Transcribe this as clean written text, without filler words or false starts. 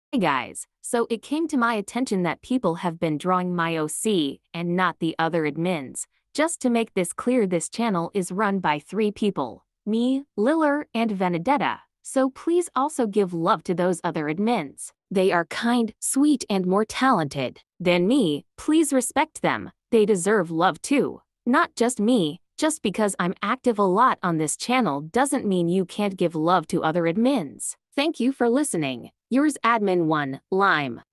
Hey guys, so it came to my attention that people have been drawing my OC and not the other admins. Just to make this clear, this channel is run by 3 people, me, Liler, and Vennedetta, so please also give love to those other admins. They are kind, sweet, and more talented than me. Please respect them. They deserve love too. Not just me. Just because I'm active a lot on this channel doesn't mean you can't give love to other admins. Thank you for listening. Yours Admin 1, Lime.